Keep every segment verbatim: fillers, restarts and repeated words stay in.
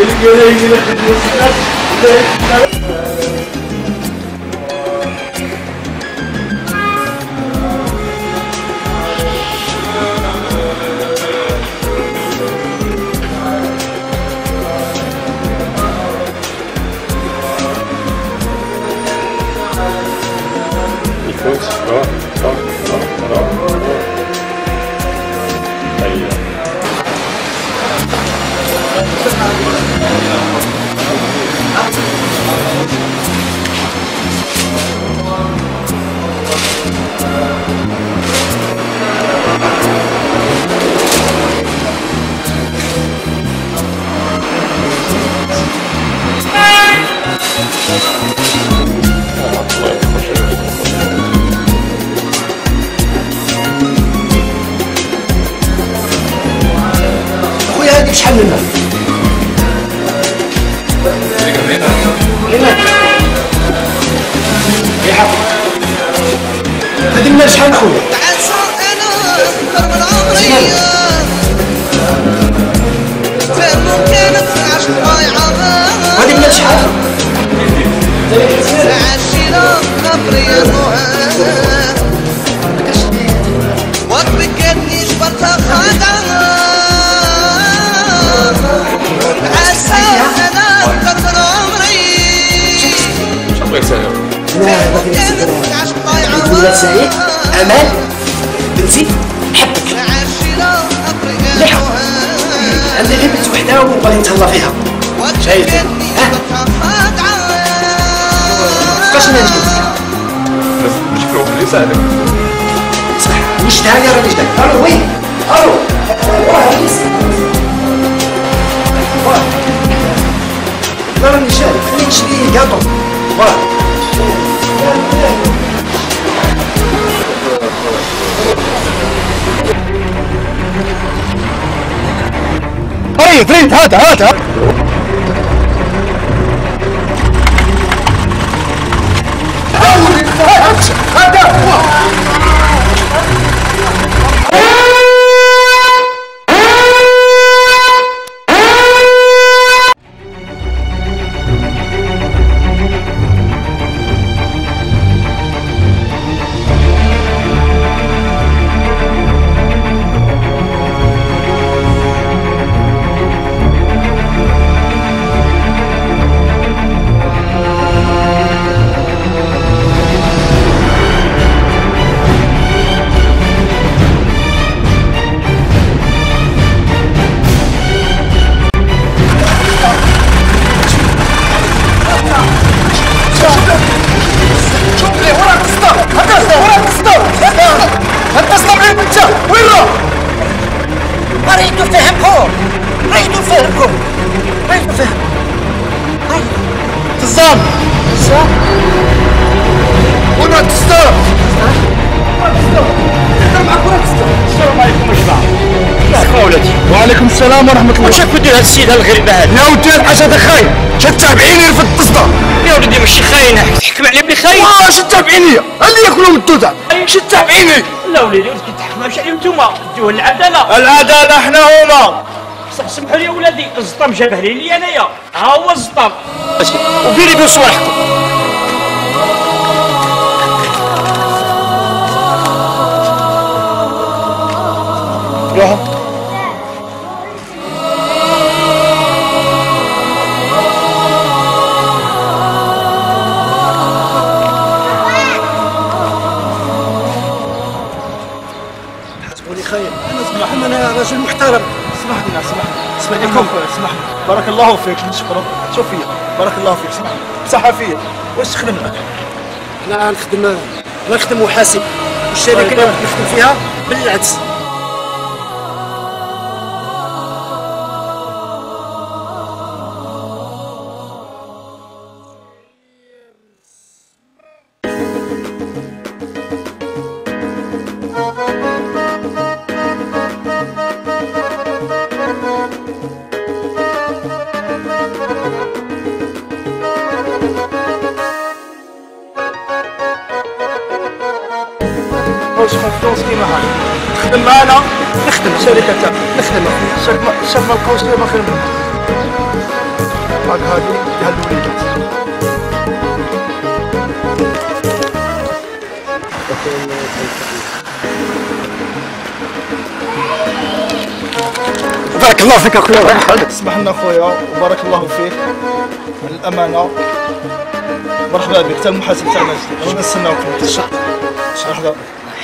شحال منها؟ يا حق هذه منها شحال خويا؟ هذه منها شحال؟ ولاد سعيد أمال بنتي حبك مليحة عندي غير بنت وحدة وبغي نتهلا فيها شايف ها فاش نجد نشكروك اللي ساعدك صح نشدها لي راه نشدها الو وي الو واه واه لا راني شارك خليني نشري كاطو واه هاي فريد هات هات هات وعليكم السلام ورحمة الله. واش راك دير هاد السيدة الغريبة هادي؟ يا ودي الحاجة هذا خاين، شاد تابعيني في التصدى. يا ولدي ماشي خاين، تحكم عليه بلي خاين. واه شاد تابعيني، اللي ياكلوا من التوتة، شاد تابعيني. لا وليدي ولدي تحكموش عليهم نتوما، ديوها للعدالة. العدالة حنا هما. سمحوا لي ولادي، الزطام جابه لي انايا، ها هو الزطام. وديري بيه صوالحكم. روحوا. حسبوني خير، انا اسمح لي انا رجل محترم. اسمح لنا اسمح لنا اسمح لكم اسمح لنا بارك الله فيك نشكرك شوف فيا بارك الله فيك اسمح لي بصحة فيا واش تخدم لك؟ انا نخدم انا نخدم محاسب والشركة اللي نخدم فيها بالعكس. واش ما فلوس كيما هاي تخدم معنا نخدم شركة تاعك نخدم شاف ما شاف ما لقاوش لي ما خدمت هاك هادي ديال الوليدات. بارك الله فيك اخويا. الله يحفظك. اسمح لنا اخويا وبارك الله فيك على الامانه. مرحبا بك، حتى المحاسب تاعنا جديد، رانا نستناوك في الشق. مرحبا.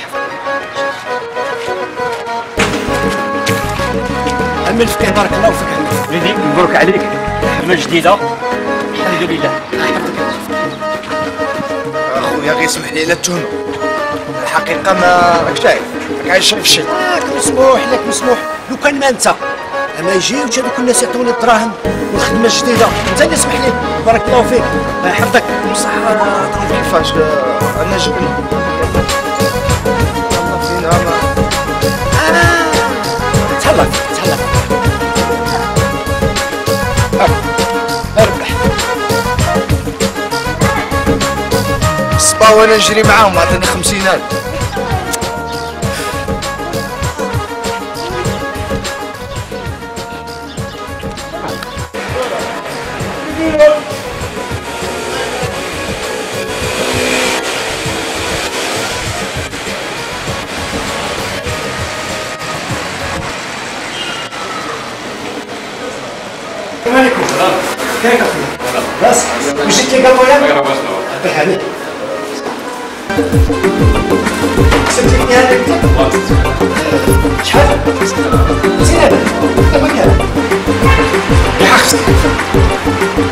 عمي الفكاهة بارك الله فيك. وليدي مبروك عليك خدمه جديده، الحمد لله. اخويا غير اسمح لي على التهمه، الحقيقه ما راك شايف، راك عايش في الشيء. راك مسموح لك مسموح، لو كان ما انت اما يجيوش هذوك الناس يعطوني الدراهم والخدمه الجديده، انت اللي اسمح لي. بارك الله فيك، الله يحفظك. بصح كيفاش انا جبن الله فينا ما تهلا تهلا. اربح الصبا وانا نجري معاهم عطاني خمسين ألف. السلام عليكم. كيفك اخويا؟ بس واش جيت لي قطويا؟ يعطيك عليك. كسبتني هذاك شحال؟ خمسين ألف. انت ما كان؟ يا حق